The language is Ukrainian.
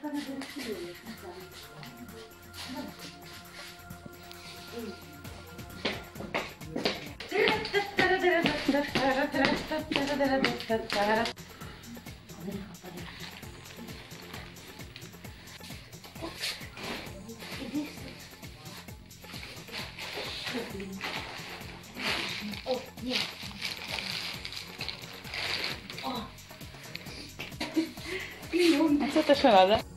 О, нет. О. А це те, що треба?